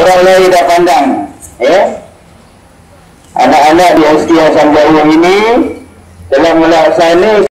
orang lain dah pandang, ya. Anak-anak di SK Asam Jauh ini telah melaksanakan